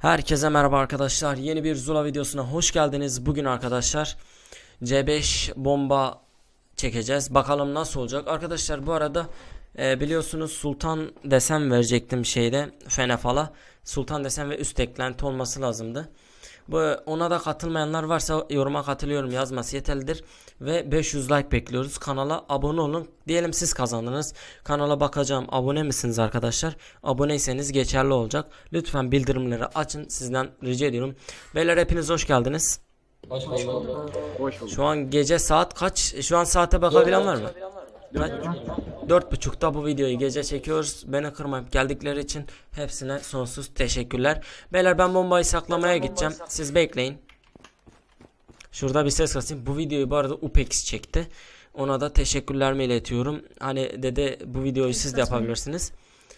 Herkese merhaba arkadaşlar. Yeni bir Zula videosuna hoş geldiniz. Bugün arkadaşlar C5 bomba çekeceğiz. Bakalım nasıl olacak. Arkadaşlar bu arada biliyorsunuz Sultan desen verecektim şeyde Fenefal'a. Sultan desen ve üst eklenti olması lazımdı. Ona da katılmayanlar varsa yoruma katılıyorum yazması yeterlidir. Ve 500 like bekliyoruz. Kanala abone olun. Diyelim siz kazandınız. Kanala bakacağım. Abone misiniz arkadaşlar? Aboneyseniz geçerli olacak. Lütfen bildirimleri açın. Sizden rica ediyorum. Beyler hepiniz hoş geldiniz. Hoş bulduk. Şu an gece saat kaç? Şu an saate bakabilen var mı? 4.30'da bu videoyu gece çekiyoruz. Beni kırmayıp geldikleri için hepsine sonsuz teşekkürler. Beyler ben bombayı saklamaya gideceğim. Siz bekleyin. Şurada bir ses kasayım. Bu videoyu bu arada Upex çekti. Ona da teşekkürlerimi iletiyorum. Hani dedi bu videoyu siz de yapabilirsiniz.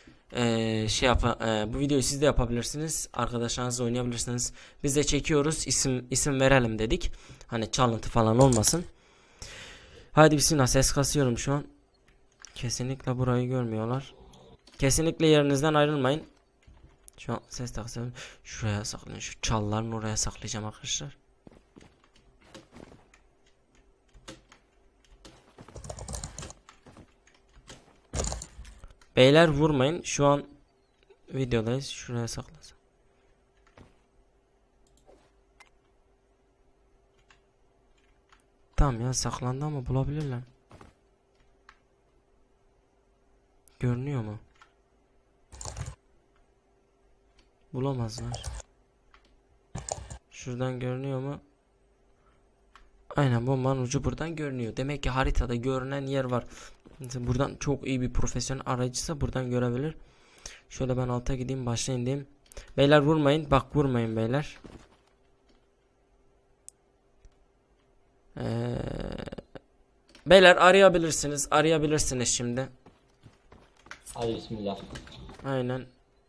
Bu videoyu siz de yapabilirsiniz. Arkadaşlarınızla oynayabilirsiniz. Biz de çekiyoruz. İsim verelim dedik. Hani çalıntı falan olmasın. Haydi bismillah, ses kasıyorum şu an. Kesinlikle burayı görmüyorlar. Kesinlikle yerinizden ayrılmayın. Şu an ses taksıyorum. Şuraya saklayın. Şu çalların oraya saklayacağım arkadaşlar. Beyler vurmayın. Şu an videodayız. Şuraya saklasın. Tamam ya, saklandı ama bulabilirler. Görünüyor mu? Bulamazlar. Şuradan görünüyor mu? Aynen, bombanın ucu buradan görünüyor. Demek ki haritada görünen yer var. Buradan çok iyi bir profesyonel arayıcıysa buradan görebilir. Şöyle ben alta gideyim, başlayın diyeyim. Beyler vurmayın. Bak vurmayın beyler. Beyler arayabilirsiniz. Arayabilirsiniz şimdi. Hadi bismillah. Aynen.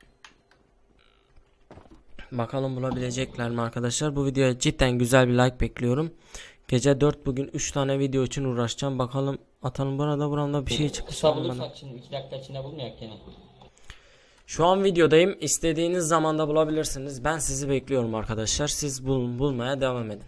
Bakalım bulabilecekler mi arkadaşlar. Bu videoya cidden güzel bir like bekliyorum. Gece 4, bugün 3 tane video için uğraşacağım. Bakalım atanın buramda bir şey çıktı. Kısa bulursak şimdi 2 dakika içinde bulmayak gene. Şu an videodayım. İstediğiniz zamanda bulabilirsiniz. Ben sizi bekliyorum arkadaşlar. Siz bulmaya devam edin.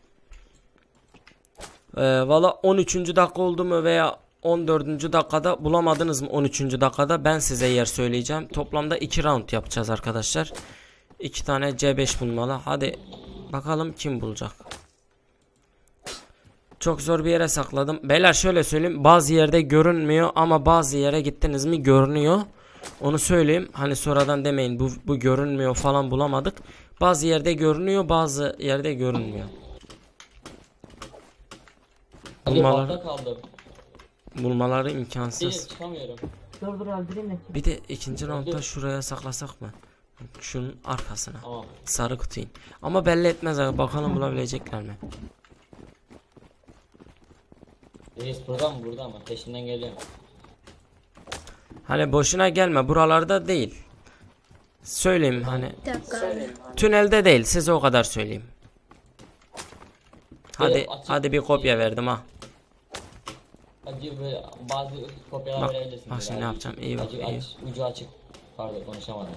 Valla 13. dakika oldu mu veya 14. dakikada bulamadınız mı? 13. dakikada ben size yer söyleyeceğim. Toplamda 2 round yapacağız arkadaşlar. 2 tane C5 bulmalı. Hadi bakalım kim bulacak. Çok zor bir yere sakladım. Beyler şöyle söyleyeyim. Bazı yerde görünmüyor ama bazı yere gittiniz mi görünüyor. Onu söyleyeyim. Hani sonradan demeyin bu görünmüyor falan, bulamadık. Bazı yerde görünüyor, bazı yerde görünmüyor. Bulmaları imkansız. Çıkamıyorum. Dur öldüreyim de. Bir de ikinci roundda şuraya saklasak mı? Şunun arkasına. Tamam. Sarı kutuyu. Ama belli etmez abi. Bakalım bulabilecekler mi? Reis burada mı? Peşinden geliyorum. Hani boşuna gelme. Buralarda değil. Söyleyeyim hani. Bir dakika. Tünelde değil. Size o kadar söyleyeyim. Evet, Hadi bir kopya verdim ha. Hadi böyle bazı kopyalar Bak, verebilirsin. bak şimdi ne yapacağım. İyi bak, iyi. Ucu açık. Pardon konuşamadım.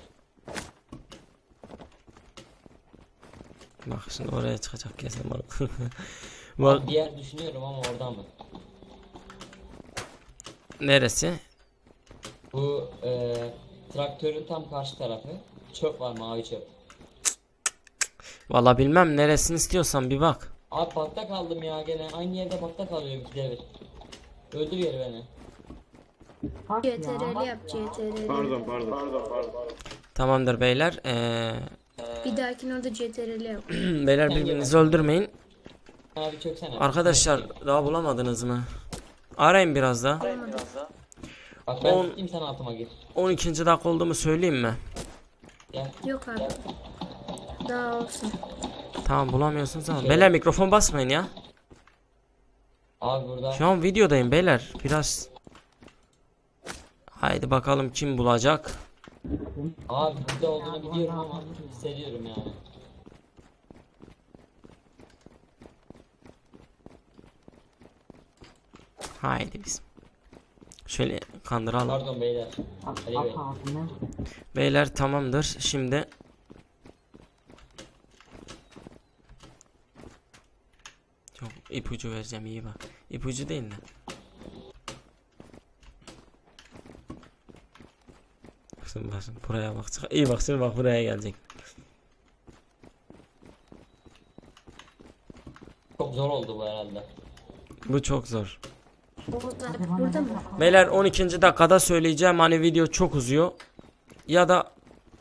Bak şimdi oraya çıkacak kesin bak. Bak. Bir yer düşünüyorum ama oradan mı? Neresi? Bu traktörün tam karşı tarafı. Çöp var, mavi çöp. Vallahi bilmem, neresini istiyorsan bir bak. Abi bakta kaldım ya gene. Aynı yerde bakta kalıyorum ikide bir. Öldür yeri beni. CTRL yap CTRL. Pardon. Tamamdır beyler. Bir dahakine orada CTRL yap. Beyler birbirinizi öldürmeyin. Abi çöksene. Arkadaşlar daha bulamadınız mı? Arayın biraz daha. Bak ben tutayım, sen altıma gir. 12. dakika oldu mu söyleyeyim mi? Gel. Yok abi. Daha olsun. Tamam, bulamıyorsunuz ama. Beyler mikrofon basmayın ya. Abi burada. Şu an videodayım beyler. Biraz. Haydi bakalım kim bulacak. Abi burada olduğunu biliyorum ama hissediyorum yani. Haydi biz. Şöyle kandıralım. Pardon beyler. Ali Bey. Beyler tamamdır. Şimdi ipucu vereceğim, iyi bak. İpucu değil de. Şimdi bak, buraya bak. İyi bak, şimdi bak buraya gelecek. Çok zor oldu bu herhalde. Bu çok zor. Burada mı? Beyler 12. dakikada söyleyeceğim, hani video çok uzuyor. Ya da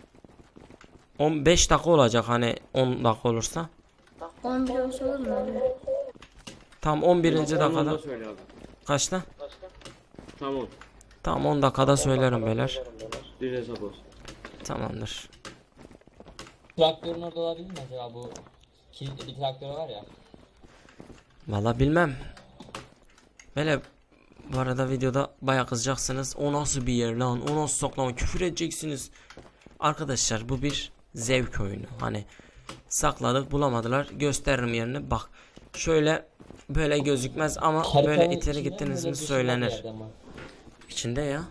15 dakika olacak, hani 10 dakika olursa. 11 olsa olur mu abi? Tam 11. Tamam, dakikada. da söyle abi. Kaçta? Tamam. Tamam 10 dakikada söylerim beyler. Düz hesap olsun. Tamamdır. Traktörün orada olabilir mi acaba, bu kilitli bir traktör var ya. Vallahi bilmem. Böyle bu arada videoda bayağı kızacaksınız. O nasıl bir yer lan? O nasıl saklama? Küfür edeceksiniz. Arkadaşlar bu bir zevk oyunu. Hani sakladık, bulamadılar. Gösteririm yerini. Bak. Şöyle böyle gözükmez ama böyle Haritanın ileri içinde gittiniz mi böyle düşünen bir söylenir. yerde mi? İçinde ya.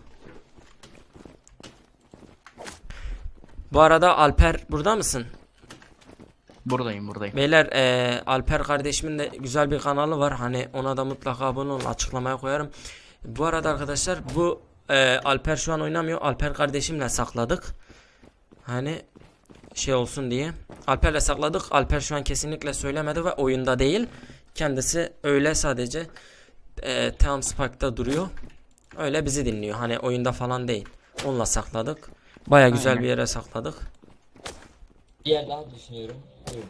Bu arada Alper burada mısın? Buradayım. Beyler Alper kardeşimin de güzel bir kanalı var. Hani ona da mutlaka abone olun. Açıklamaya koyarım. Bu arada arkadaşlar bu Alper şu an oynamıyor. Alper kardeşimle sakladık. Hani şey olsun diye. Alper'le sakladık. Alper şu an kesinlikle söylemedi ve oyunda değil. Kendisi öyle sadece Tam Spark'ta duruyor. Öyle bizi dinliyor. Hani oyunda falan değil. Onunla sakladık. Baya güzel bir yere sakladık. Bir yer daha düşünüyorum. Buyurun.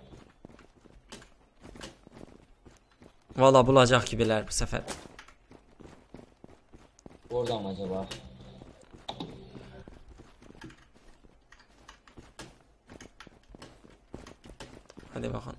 Valla bulacak gibiler bu sefer. Orada mı acaba? Hadi bakalım.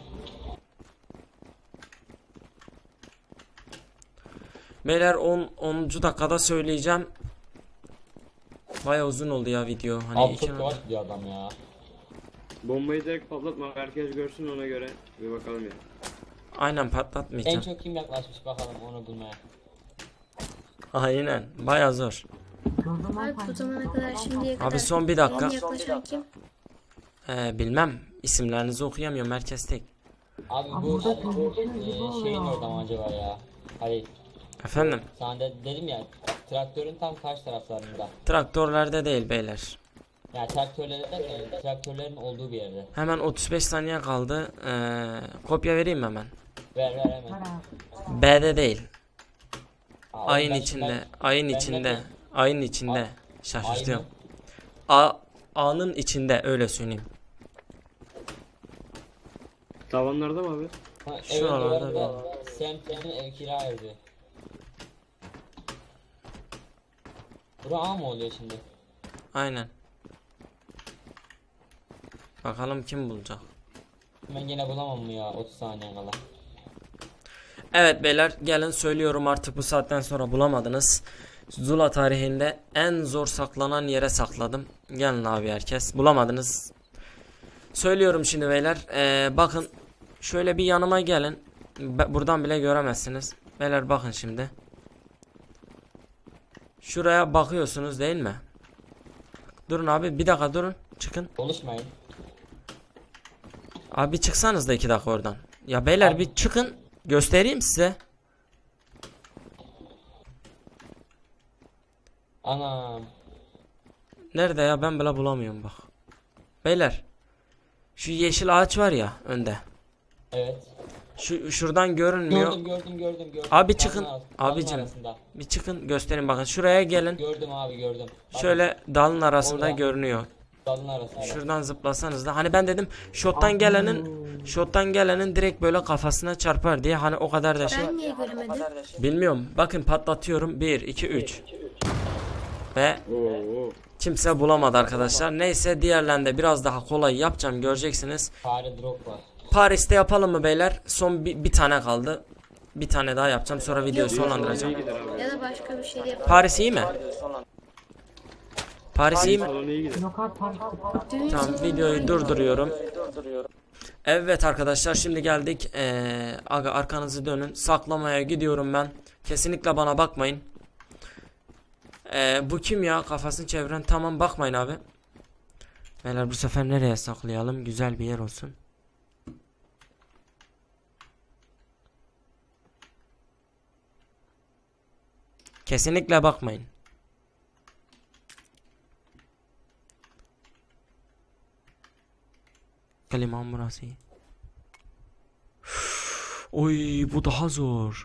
Beyler 10. dakikada söyleyeceğim. Baya uzun oldu ya video. Hani Abi iki- çok yavaş gidiyor adam ya. Bombayı direkt patlatma. Herkes görsün, ona göre bir bakalım ya. Aynen En patlatmayacağım. çok kim yaklaşmış bakalım onu bulmaya. Aynen. Baya zor. Abi bu zamana kadar şimdiye kadar son bir dakika. en yaklaşan kim? Bilmem. İsimlerinizi okuyamıyorum. Herkes tek. Abi bu şeyin orada mı acaba ya? Hayır. Efendim. Sana dedim ya, traktörün tam karşı taraflarında. Traktörlerde değil beyler. Yani traktörleri derken traktörlerin olduğu bir yerde. Hemen 35 saniye kaldı. Kopya vereyim mi hemen? Ver hemen. B'de değil. Aa, Ayın ben- içinde. ben- Ayın ben- içinde. ben- Ayın içinde. Ay Şaşırtıyorum. mı? A'nın içinde öyle söyleyeyim. Tavanlarda mı abi? Ha, Şu evet, aralarda bu arada semtinin ev kira evdi. Bura A mı oluyor şimdi? Aynen. Bakalım kim bulacak. Ben yine bulamam mı ya 30 saniye kala. Evet beyler gelin söylüyorum, artık bu saatten sonra bulamadınız. Zula tarihinde en zor saklanan yere sakladım. Gelin abi herkes. Bulamadınız. Söylüyorum şimdi beyler. Bakın şöyle bir yanıma gelin. Buradan bile göremezsiniz. Beyler bakın şimdi. Şuraya bakıyorsunuz değil mi? Durun abi bir dakika durun. Çıkın. Konuşmayın. Abi çıksanız da 2 dakika oradan. Ya beyler Abi. bir çıkın. Göstereyim size. Anam. Nerede ya, ben bile bulamıyorum bak. Beyler. Şu yeşil ağaç var ya önde. Evet. Şuradan görünmüyor. Gördüm. Abi Dalın çıkın. dalın Abicim. arasında. Bir çıkın göstereyim, bakın şuraya gelin. Gördüm abi gördüm. Bak, Şöyle dalın arasında Orada. görünüyor. dalın arasında. Şuradan zıplasanız da hani ben dedim şottan gelenin direkt böyle kafasına çarpar diye, hani o kadar da şey. Ben niye göremedim? Bilmiyorum. Bakın patlatıyorum. 1 2 3. Ve Oo. kimse bulamadı arkadaşlar. Neyse diğerlerinde biraz daha kolay yapacağım, göreceksiniz. Fare drop var. Paris'te yapalım mı beyler? Son bir tane kaldı. Bir tane daha yapacağım, sonra videoyu İyi sonlandıracağım. gider abi. Ya da başka bir şey de yapalım. Paris iyi mi? Paris iyi mi? Salonu iyi gider. Düğün Tamam, salonu videoyu aynı. durduruyorum. Evet arkadaşlar şimdi geldik. Aga arkanızı dönün. Saklamaya gidiyorum ben. Kesinlikle bana bakmayın. Bu kim ya? Kafasını çeviren. Tamam, bakmayın abi. Beyler bu sefer nereye saklayalım? Güzel bir yer olsun. Kesinlikle bakmayın. Kaliman burası. Oy, bu daha zor.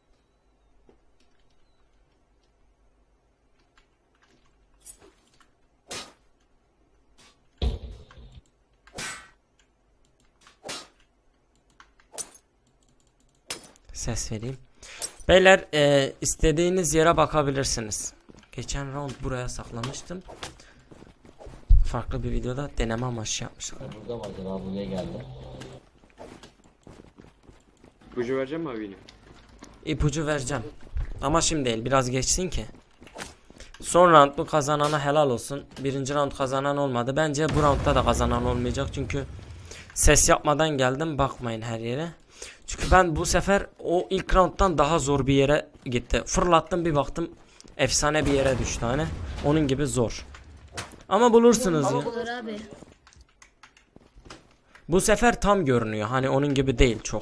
Ses vereyim. Beyler istediğiniz yere bakabilirsiniz. Geçen round buraya saklamıştım. Farklı bir videoda deneme amaçlı yapmıştım. Burada mı acaba? Buraya geldi. İpucu vereceğim mi abi yine? İpucu vereceğim. Ama şimdi değil, biraz geçsin ki. Son round bu kazanana helal olsun. Birinci round kazanan olmadı. Bence bu roundda da kazanan olmayacak. Çünkü ses yapmadan geldim. Bakmayın her yere. Çünkü ben bu sefer o ilk rounddan daha zor bir yere gitti. Fırlattım, bir baktım efsane bir yere düştü hani. Onun gibi zor. Ama bulursunuz ya. Olur abi. Bu sefer tam görünüyor. Hani onun gibi değil çok.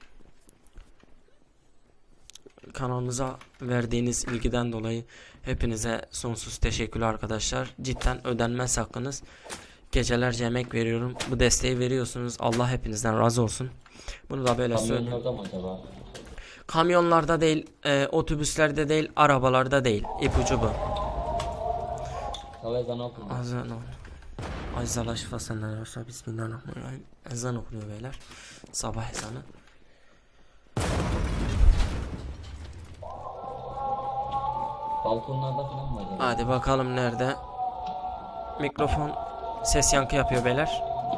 Kanalımıza verdiğiniz ilgiden dolayı hepinize sonsuz teşekkürler arkadaşlar. Cidden ödenmez hakkınız. Gecelerce emek veriyorum. Bu desteği veriyorsunuz. Allah hepinizden razı olsun. Bunu da böyle söyleyeyim. Kamyonlarda mı acaba? Kamyonlarda değil, otobüslerde değil, arabalarda değil. İpucu bu. Sabah ezanı okudu. Azan ol. Azzala şifasından olsa bismillahirrahmanirrahim. Ezan okunuyor beyler. Sabah ezanı. Balkonlarda falan mı acaba? Hadi bakalım nerede? Mikrofon ses yankı yapıyor beyler.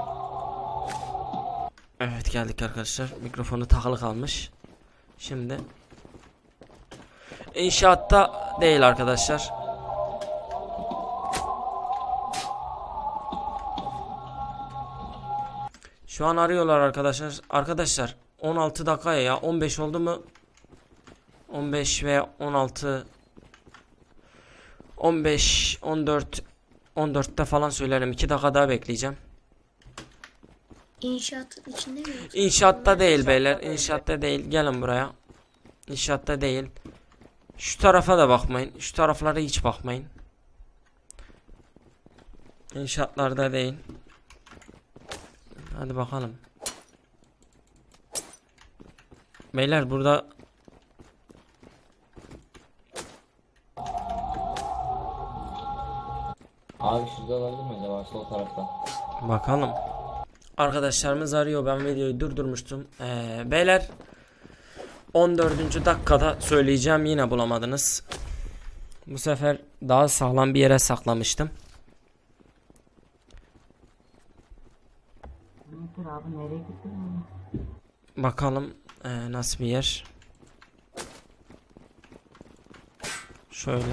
Evet, geldik arkadaşlar. Mikrofonu takılı kalmış. Şimdi inşaatta değil arkadaşlar. Şu an arıyorlar arkadaşlar. Arkadaşlar 16 dakikaya ya 15 oldu mu? 15 ve 16, 15, 14, 14'te falan söylerim. 2 dakika daha bekleyeceğim. İnşaatın içinde mi? İnşaatta değil beyler. İnşaatta değil. Gelin buraya. İnşaatta değil. Şu tarafa da bakmayın. Şu taraflara hiç bakmayın. İnşaatlarda değil. Hadi bakalım. Beyler burada Abi şurada olabilir mi acaba? Sol tarafta. bakalım. Arkadaşlarımız arıyor. Ben videoyu durdurmuştum. Beyler 14. dakikada söyleyeceğim. Yine bulamadınız. Bu sefer daha sağlam bir yere saklamıştım. Abi nereye gittin? Bakalım nasıl bir yer. Şöyle.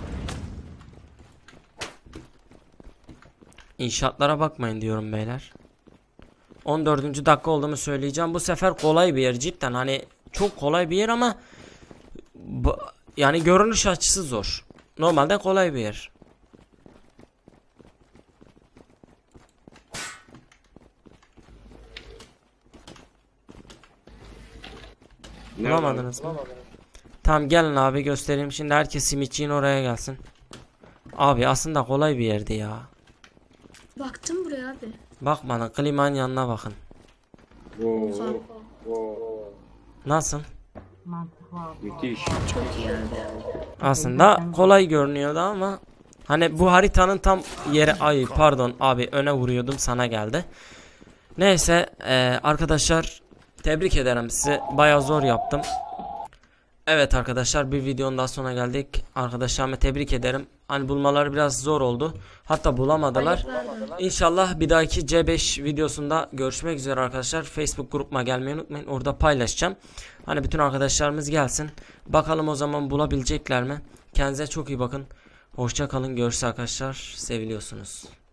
İnşaatlara bakmayın diyorum beyler. 14. dakika olduğumu söyleyeceğim. Bu sefer kolay bir yer cidden. Hani çok kolay bir yer ama yani görünüş açısı zor. Normalde kolay bir yer. Nerede Bulamadınız mı? Tamam, gelin abi göstereyim. Şimdi herkes simitçiğin oraya gelsin. Abi aslında kolay bir yerdi ya. Baktım buraya abi. Bakmadan klimanın yanına bakın. Oo, Nasıl? Mantıklı abi. müthiş. Çok iyi abi. Aslında kolay görünüyordu ama hani bu haritanın tam yeri, ay pardon abi öne vuruyordum, sana geldi. Neyse arkadaşlar tebrik ederim sizi, bayağı zor yaptım. Evet arkadaşlar, bir videonun daha sonuna geldik. Arkadaşlarımı tebrik ederim. Hani bulmaları biraz zor oldu. Hatta bulamadılar. İnşallah bir dahaki C5 videosunda görüşmek üzere arkadaşlar. Facebook grubuma gelmeyi unutmayın. Orada paylaşacağım. Hani bütün arkadaşlarımız gelsin. Bakalım o zaman bulabilecekler mi? Kendinize çok iyi bakın. Hoşça kalın. Görüşürüz arkadaşlar. Seviliyorsunuz.